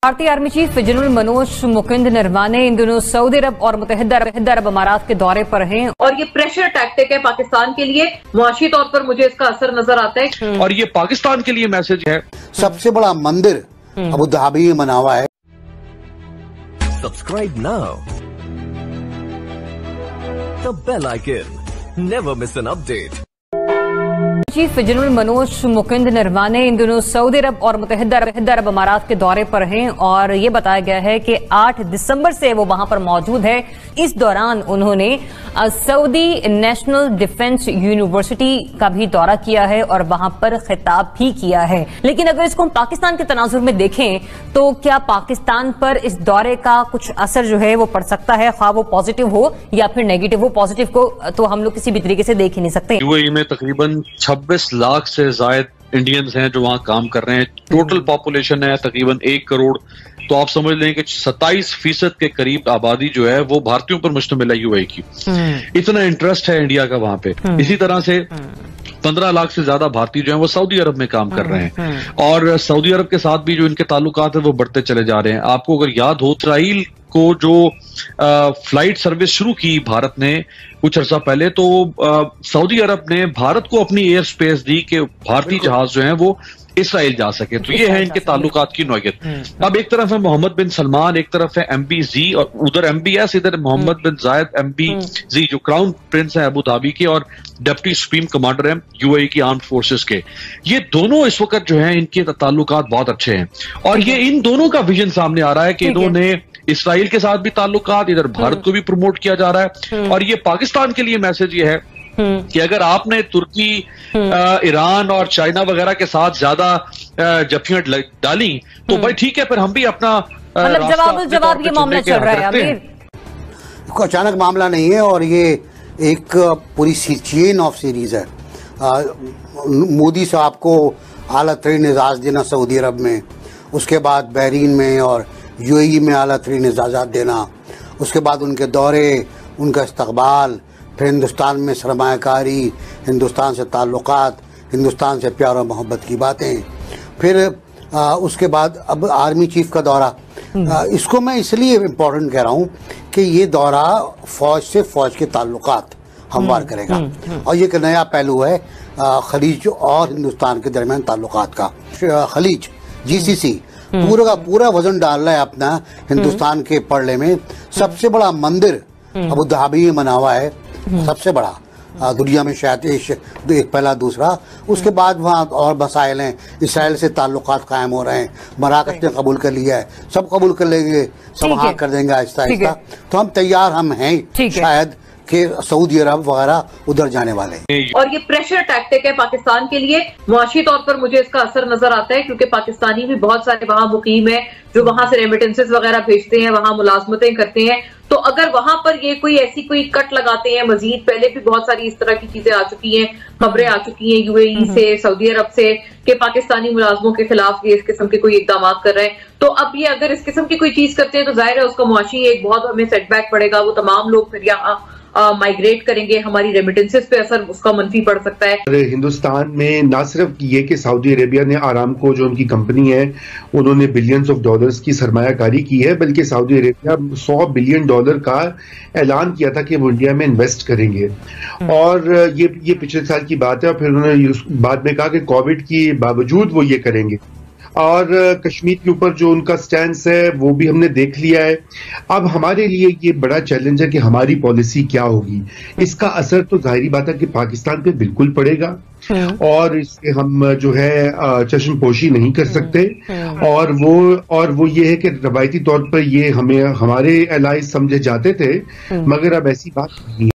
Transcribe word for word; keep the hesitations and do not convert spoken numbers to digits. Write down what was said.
भारतीय army chief general Manoj Mukund Naravane इन दिनों सऊदी अरब और मुत्तहिदा अरब अमारात के दौरे पर हैं और ये प्रेशर टैक्टिक है पाकिस्तान के लिए। मुआशी तौर पर मुझे इसका असर नजर आता है और ये पाकिस्तान के लिए मैसेज है। सबसे बड़ा मंदिर अबू धाबी में बना हुआ है। Subscribe now the bell icon, never miss an update. Chief general Manoj Mukund Naravane इन दिनों सऊदी अरब और मुत्तहिदा अरब अमारात के दौरे पर हैं और ये बताया गया है कि आठ दिसंबर से वो वहां पर मौजूद है। इस दौरान उन्होंने सऊदी नेशनल डिफेंस यूनिवर्सिटी का भी दौरा किया है और वहां पर खिताब भी किया है। लेकिन अगर इसको हम पाकिस्तान के तनाजुर में देखें तो क्या पाकिस्तान पर इस दौरे का कुछ असर जो है वो पड़ सकता है, ख्वाह वो पॉजिटिव हो या फिर नेगेटिव हो। पॉजिटिव को तो हम लोग किसी भी तरीके से देख ही नहीं सकते। यूएई में तकरीबन छब्बीस लाख से जायद इंडियंस हैं जो वहां काम कर रहे हैं। टोटल पॉपुलेशन है तकरीबन एक करोड़। तो आप समझ लें कि सत्ताईस फीसद के करीब आबादी जो है वो भारतीयों पर मुश्तमिल है यूएई की। इतना इंटरेस्ट है इंडिया का वहां पे। इसी तरह से पंद्रह लाख से ज्यादा भारतीय जो हैं वो सऊदी अरब में काम कर रहे हैं और सऊदी अरब के साथ भी जो इनके ताल्लुकात है वो बढ़ते चले जा रहे हैं। आपको अगर याद हो, इसराइल को जो आ, फ्लाइट सर्विस शुरू की भारत ने कुछ अर्सा पहले, तो आ, सऊदी अरब ने भारत को अपनी एयर स्पेस दी कि भारतीय जहाज जो हैं वो इसराइल जा सके। तो ये है इनके ताल्लुकात की नौयत। अब एक तरफ है मोहम्मद बिन सलमान, एक तरफ है एम बी जी और उधर एम बी एस, इधर मोहम्मद बिन जायद एम बी जी जो क्राउन प्रिंस है अबू धाबी के और डिप्टी सुप्रीम कमांडर हैं यूएई की आर्म्ड फोर्सेस के। ये दोनों इस वक्त जो है इनके ताल्लुकात बहुत अच्छे हैं और ये इन दोनों का विजन सामने आ रहा है कि इन्होंने इसराइल के साथ भी ताल्लुकात, इधर भारत को भी प्रमोट किया जा रहा है। और ये पाकिस्तान के लिए मैसेज ये है कि अगर आपने तुर्की, ईरान और चाइना वगैरह के साथ ज्यादा जफियां डाली तो भाई ठीक है, फिर हम भी अपना मतलब जवाब जवाब ये मामला चल रहा है अभी। अचानक मामला नहीं है और ये एक पूरी चेन ऑफ सीरीज है। मोदी साहब को आला तरीन एजाज देना सऊदी अरब में, उसके बाद बहरीन में और यूएई में आला तरीन एजाज़ात देना, उसके बाद उनके दौरे, उनका इस्तकबाल, फिर हिंदुस्तान में सरमायाकारी, हिंदुस्तान से ताल्लुकात, हिंदुस्तान से प्यार और मोहब्बत की बातें, फिर आ, उसके बाद अब आर्मी चीफ का दौरा। आ, इसको मैं इसलिए इम्पोर्टेंट कह रहा हूँ कि ये दौरा फ़ौज से फ़ौज के ताल्लुकात हमवार करेगा और ये एक नया पहलू है आ, खलीज और हिंदुस्तान के दरमियान ताल्लुकात का। खलीज जी सी सी पूरा का पूरा वजन डाल रहा है अपना हिंदुस्तान के पड़ले में। सबसे बड़ा मंदिर अबू धाबी में बना हुआ है, सबसे बड़ा आ, दुनिया में शायद एक, एक पहला दूसरा। उसके बाद वहाँ और मसाइल हैं, इसराइल से ताल्लुकात कायम हो रहे हैं, मराकश ने कबूल कर लिया है, सब कबूल कर लेंगे, सब हाँ कर देंगे आहिस्ता आहिस्ता। तो हम तैयार हम हैं शायद कि सऊदी अरब वगैरह उधर जाने वाले हैं। और ये प्रेशर टैक्टिक है पाकिस्तान के लिए। मुआशी तौर पर मुझे इसका असर नजर आता है क्योंकि पाकिस्तानी भी बहुत सारे वहां मुकीम है जो वहां से रेमिटेंसेस वगैरह भेजते हैं, वहां मुलाजमतें करते हैं। तो अगर वहां पर ये कोई ऐसी कोई कट लगाते हैं मजीद, पहले भी बहुत सारी इस तरह की चीजें आ चुकी हैं, खबरें आ चुकी हैं यूएई से, सऊदी अरब से कि पाकिस्तानी मुलाजमों के खिलाफ ये इस किस्म के कोई इकदाम कर रहे हैं। तो अब ये अगर इस किस्म की कोई चीज करते हैं तो जाहिर है उसका मुआशी एक बहुत हमें सेटबैक पड़ेगा। वो तमाम लोग फिर यहाँ माइग्रेट करेंगे, हमारी रेमिटेंसेस पे असर उसका मनफी पड़ सकता है। हिंदुस्तान में ना सिर्फ ये कि सऊदी अरेबिया ने आरामको जो उनकी कंपनी है उन्होंने बिलियंस ऑफ डॉलर्स की सरमायाकारी की है, बल्कि सऊदी अरेबिया सौ बिलियन डॉलर का ऐलान किया था कि वो इंडिया में इन्वेस्ट करेंगे। और ये ये पिछले साल की बात है और फिर उन्होंने बाद में कहा कि कोविड के बावजूद वो ये करेंगे। और कश्मीर के ऊपर जो उनका स्टैंस है वो भी हमने देख लिया है। अब हमारे लिए ये बड़ा चैलेंज है कि हमारी पॉलिसी क्या होगी। इसका असर तो जाहिर बात है कि पाकिस्तान पे बिल्कुल पड़ेगा और इससे हम जो है चश्मपोशी नहीं कर सकते। और वो और वो ये है कि रवायती तौर पर ये हमें हमारे एलाइज समझे जाते थे, मगर अब ऐसी बात नहीं है।